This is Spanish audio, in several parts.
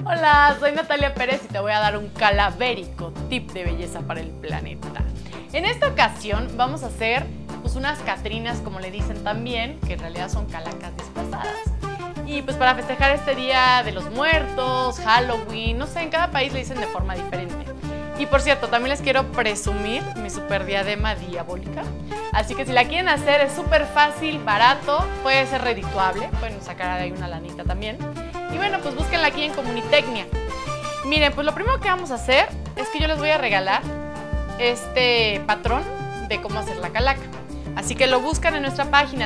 Hola, soy Natalia Pérez y te voy a dar un calavérico tip de belleza para el planeta. En esta ocasión vamos a hacer pues, unas catrinas, como le dicen también, que en realidad son calacas disfrazadas. Y pues para festejar este Día de los Muertos, Halloween, no sé, en cada país le dicen de forma diferente. Y por cierto, también les quiero presumir mi super diadema diabólica. Así que si la quieren hacer es súper fácil, barato, puede ser redituable, pueden sacar de ahí una lanita también. Y bueno, pues búsquenla aquí en Comunitecnia. Miren, pues lo primero que vamos a hacer es que yo les voy a regalar este patrón de cómo hacer la calaca. Así que lo buscan en nuestra página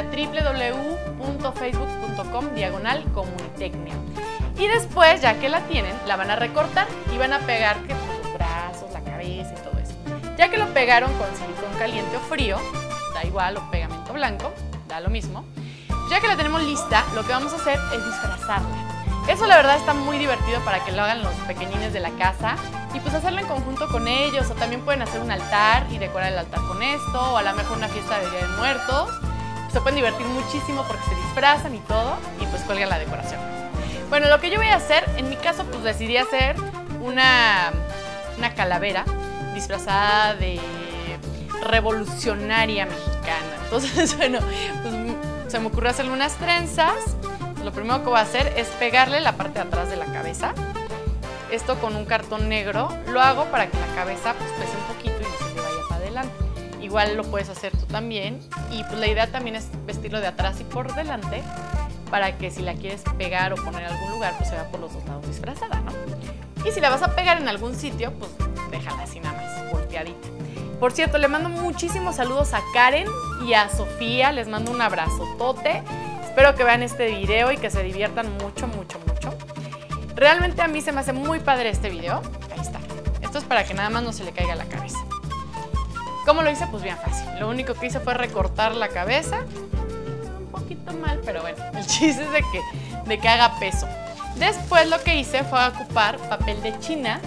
www.facebook.com/Comunitecnia. Y después, ya que la tienen, la van a recortar y van a pegar los brazos, la cabeza y todo eso. Ya que lo pegaron con silicón caliente o frío, da igual, o pegamento blanco, da lo mismo. Ya que la tenemos lista, lo que vamos a hacer es disfrazarla. Eso la verdad está muy divertido para que lo hagan los pequeñines de la casa y pues hacerlo en conjunto con ellos, o también pueden hacer un altar y decorar el altar con esto, o a lo mejor una fiesta de Día de Muertos. Se pueden divertir muchísimo porque se disfrazan y todo y pues cuelgan la decoración. Bueno, lo que yo voy a hacer, en mi caso pues decidí hacer una calavera disfrazada de revolucionaria mexicana. Entonces, bueno, pues se me ocurrió hacerle unas trenzas. Lo primero que voy a hacer es pegarle la parte de atrás de la cabeza. Esto con un cartón negro. Lo hago para que la cabeza pues pese un poquito y no se le vaya para adelante. Igual lo puedes hacer tú también. Y pues la idea también es vestirlo de atrás y por delante, para que si la quieres pegar o poner en algún lugar, pues se vea por los dos lados disfrazada, ¿no? Y si la vas a pegar en algún sitio, pues déjala así nada más, volteadita. Por cierto, le mando muchísimos saludos a Karen y a Sofía. Les mando un abrazotote. Espero que vean este video y que se diviertan mucho, mucho, mucho. Realmente a mí se me hace muy padre este video. Ahí está. Esto es para que nada más no se le caiga la cabeza. ¿Cómo lo hice? Pues bien fácil. Lo único que hice fue recortar la cabeza. Un poquito mal, pero bueno. El chiste es de que haga peso. Después lo que hice fue ocupar papel de China.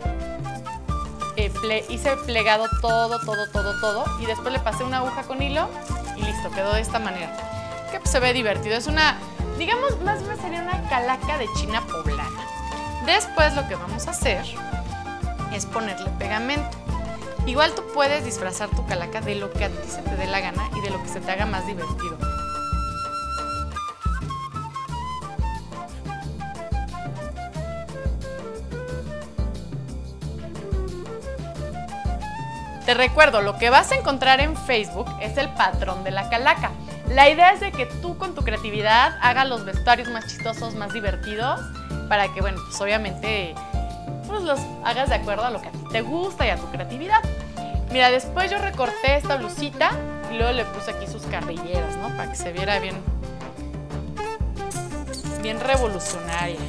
Hice plegado todo. Y después le pasé una aguja con hilo y listo. Quedó de esta manera. Que pues se ve divertido, es una, digamos, más bien sería una calaca de China poblana. Después lo que vamos a hacer es ponerle pegamento. Igual tú puedes disfrazar tu calaca de lo que a ti se te dé la gana y de lo que se te haga más divertido. Te recuerdo, lo que vas a encontrar en Facebook es el patrón de la calaca. La idea es de que tú con tu creatividad hagas los vestuarios más chistosos, más divertidos, para que, bueno, pues obviamente pues los hagas de acuerdo a lo que a ti te gusta y a tu creatividad. Mira, después yo recorté esta blusita y luego le puse aquí sus carrilleras, ¿no? Para que se viera bien revolucionaria.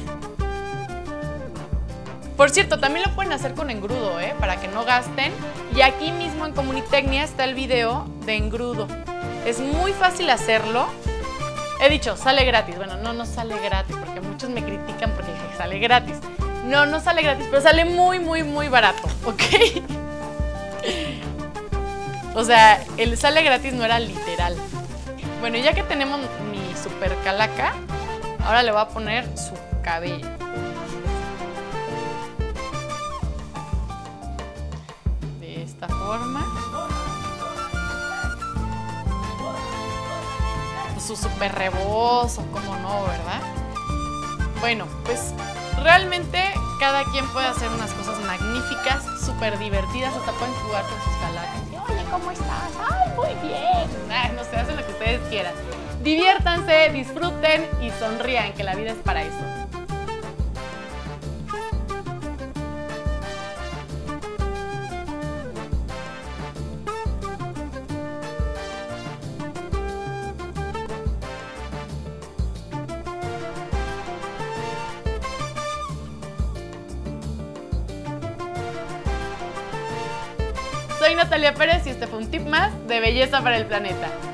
Por cierto, también lo pueden hacer con engrudo, para que no gasten. Y aquí mismo en Comunitecnia está el video de engrudo. Es muy fácil hacerlo. He dicho, sale gratis. Bueno, no sale gratis porque muchos me critican porque sale gratis. No sale gratis, pero sale muy barato, ¿ok? O sea, el sale gratis no era literal. Bueno, ya que tenemos mi super calaca, ahora le voy a poner su cabello. De esta forma. Su super rebozo, cómo no, ¿verdad? Bueno, pues realmente cada quien puede hacer unas cosas magníficas, súper divertidas, hasta pueden jugar con sus calacas. Oye, ¿cómo estás? ¡Ay, muy bien! No sé, hacen lo que ustedes quieran. Diviértanse, disfruten y sonrían, que la vida es para eso. Soy Natalia Pérez y este fue un tip más de belleza para el planeta.